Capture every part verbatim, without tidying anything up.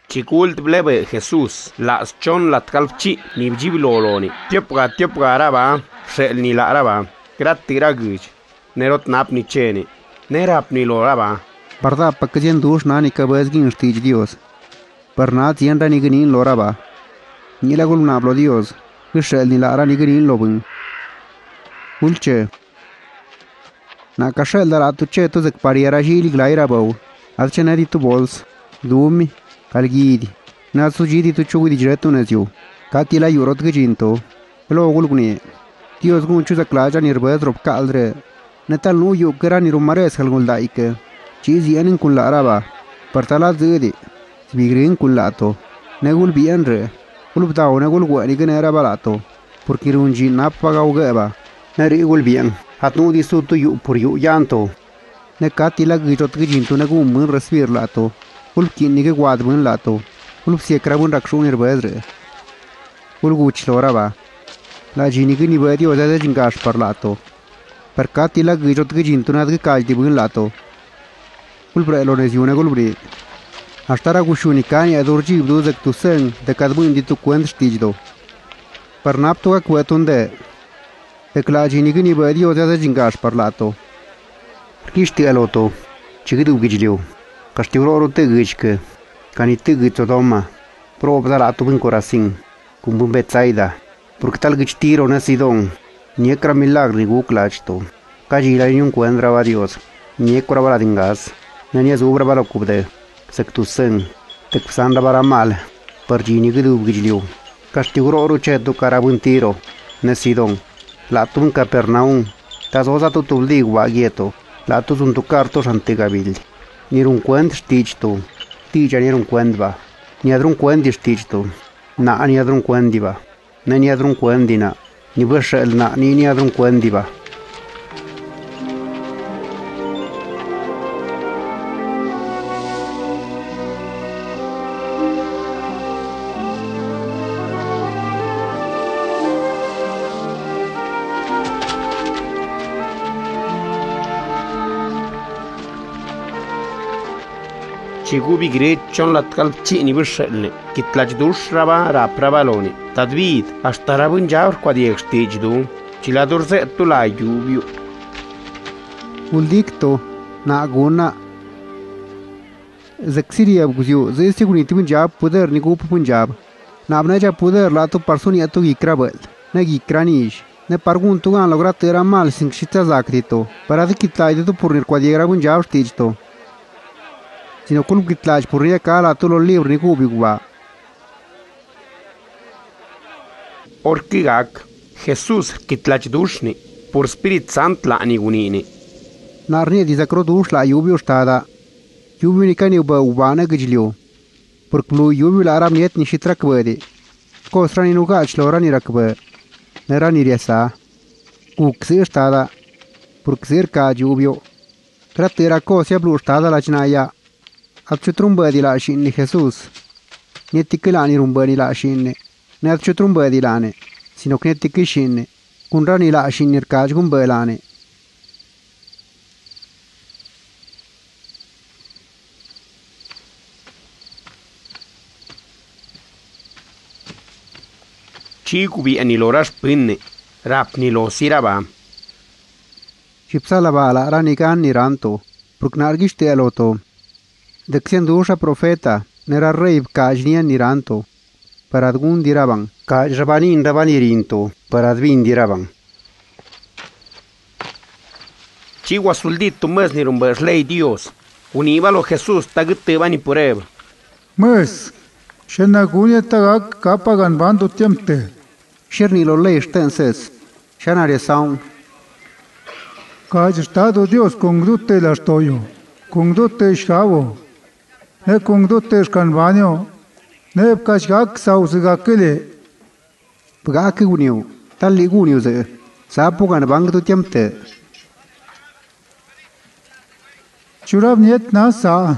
Chikult blebe Jesús, las chon lat calchi, ni jibiloloni, tiopga tiopga araba, shel ni la araba, grattira guj, nerot nap ni cheni, nerap ni loraba. Barda pakajien dush na ni kabezgin stij Dios. Barna tienda ni gnin loraba. Ni la gul nablo Dios, shel ni la ara ni gnin lobun. Ulche. Na kashel dara tu che tu zek pariera jili glaira bau. Alchenari tu bols, dumi. Calgidi, na sugidi tu chugudi direto naziu. Cati la yurot gijinto. Lo gulguni. Dios gun chuza klaja nirbez rob kaldre. Netal nu yu kera ni rumares halgul daike. Chizi anin kun la araba. Partala zedi. Bigrin kun lato. Negul bienre. Ulub tao negul gwani genera balato. Porque runji nappaga ugeba. Neri gul bien. Hatnu di sutu yu pur yu yanto. Ne cati la gijot gijinto negum mun respir lato. Ulp kinni ke guad bun lato. Ulp siekra bun rakshun irbezre. Ulp guch loraba. La jini ke nibedi oza de jingash par lato. Per cati la gijot ke jintunat ke kalti bun lato. Ulp relonesiune gulbri. Ashtara gushunikani adurji ibdu zek tu sen de kadbun di tu kwent stijdo. Per napto ka kwetunde. Ek la jini ke nibedi oza de jingash par lato. Kishti aloto. Chigidu gijliu. Castiuroro te gâșcă, cani te gâți o doma, proba la tu în corasin, cum bumbe tsaida, porque tal gâci tiro nasidon, niekra milagri guclachto, caji la un cuendra va Dios, niekra bala dingas, nenia zubra bala cubde, sectusen, te kusanda bara mal, pergini gâdu gâjliu, castiuroro cetu carabun tiro, nasidon, la tu în Capernaum, tazoza tu tuldi guagieto, la tu sunt tu cartos antigabil. Ni un cuent stichto, tija ni un cuent va, ni adrun cuent stichto, na ni adrun cuent diva, na ni adrun cuent dina, ni bășel na ni ni adrun cuent diva. Chigubi gret chon lat calchi ni bășelne, kitlach dush raba rap rabaloni, tadvid, ashtara bun jaur qua di extijdu, ci la dorzettu la yubiu. Uldicto, na guna. Zaksiria buziu, zeste guniti punjab puder ni gupu punjab. Na abnaja puder la tu personi atu gikrabel, na gikranish. Ne pargun tu an lograt era mal sin shita zakrito, para de kitlai tu purnir qua di era punjab stijto. Sino kulub kitlaj purria kala tu lo libro ni kubigwa. Orkigak, Jesus kitlaj dushni, por Spirit Sant la anigunini. Narni di zakro dush la yubi ustada. Yubi ni kani uba ubana gijliu. Por klu yubi la aram niet ni shitrak bedi. Kosra ni nugach lora ni rakbe. Nera ni riesa. Kuksi ustada. Por ksir ka yubio. Kratera kosia blu ustada la chinaya. Abciutrumbă di la shinni Jesus. Nietikilani rumbăni la shinne. Ne abciutrumbă di lane. Sino că nietikishinne. Kunrani la shinni rcaj gumbălane. Chikubi anilorash pinne. Rapni lo siraba. Shipsala bala ranikan niranto. Pruknargishte aloto. Dexiendusha profeta, nera rei cajnian niranto, paradgun diraban, cajrabanin rabanirinto, paradvin diraban. Chigua suldito mes ni rumbășlei Dios, univalo Jesus tagâtte bani pureb. Mes, shenagunia tagak kapagan bandu tiemte. Shernilo lei stenses, shanare saun. Caj estado Dios congdute la stoyo, congdute shavo. Ne congdute scanvanio, ne pkashgak sausgakele. Pgake uniu, tali uniu ze, sapugan bang tu tiemte. Churab niet nasa.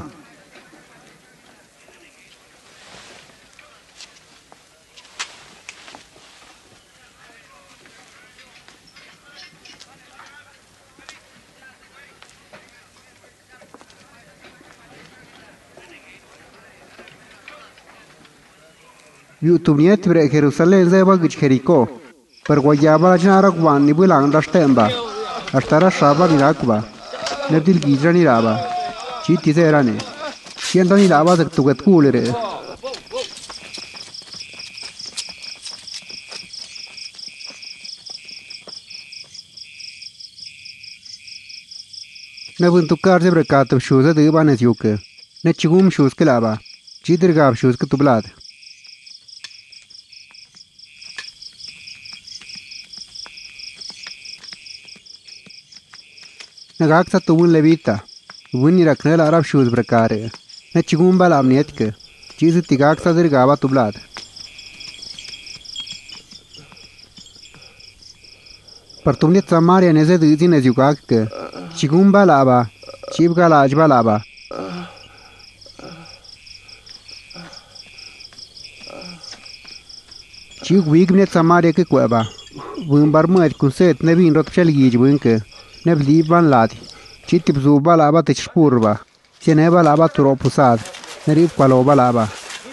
YouTube niet bre Jerusalem zeba gich Jericho. Per guayaba la jnara gwan ni bulang dastemba. Ashtara shaba ni rakba. Nebdil gidra ni raba. Chiti zerane. Sienta ni lava zak tuget kulere. Ne buntukar zebre katab shuza de banes yuke. Ne chigum shuz ke lava. Chidir gab shuz ke tublad. Ne gaksa tubun levita. Wuni rakne la arab shuz brekare. Ne chigum bal amniyet ke. Chiz tigaksa dir gaba tublad. पर तुमने तमारे नजर दीदी ने जुगा के चिगुम्बा लाबा चिप का लाजबा लाबा चिग वीक ने तमारे के क्वेबा वुंबर मत कुसेत ने बिन रत चल गीज वुंके ने लीबान लादी चित बजुबा लाबा तचपुरबा चेनेबा लाबा तुरोपुसाद ने रिप क्वालोबा लाबा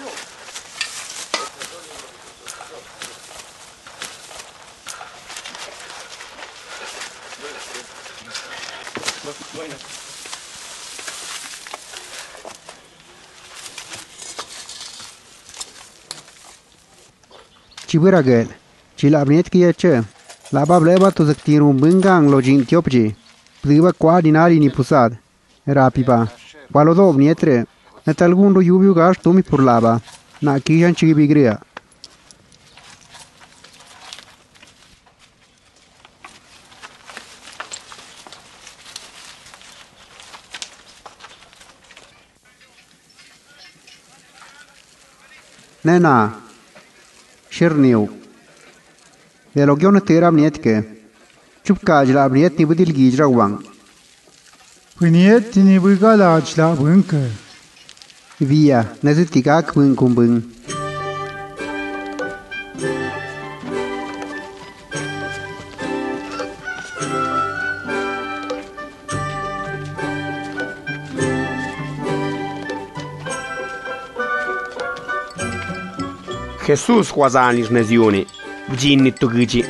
Chibura gel, chila abnet ki yache, la bableba to zaktirum bungang lojin tiopji, pliva qua dinari ni pusad, rapiba, balodo obnietre, et algundo yubiu gas tomi purlaba, na kijan chibigria. Nena. Shirniu. E logion tera amnietke. Chup kaj la amniet ni budil gijra wang. Puniet ni bugala ajla bunke. Via, nezitika kwin kumbung. Jesus huazanish nezioni, vjinni tugici.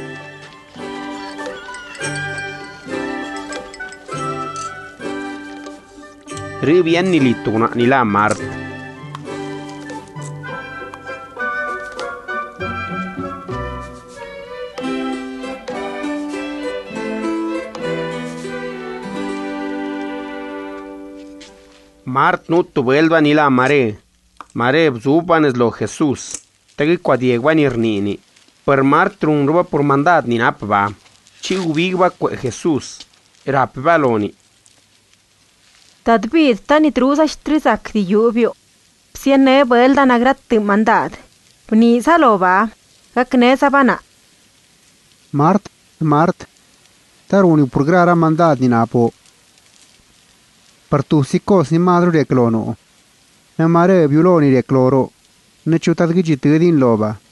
Rivian ni lituna ni la Mart. Mart no tu vuelva ni la mare. Mare bzupan es lo Jesús. Tegi quadiegwan irnini. Per martrun roba por mandat ni napva. Chi ubigva que Jesús. Rapva loni. Tadbid tani trusa strizak di lluvio. Psiene vuelta nagrat mandat. Pni salova. Kakne sabana. Mart, Mart. Taruni purgrara mandat ni napo. Per tu sikos ni madru de clono. Ne mare biuloni de cloro. Ne ciutat gigi tădin loba.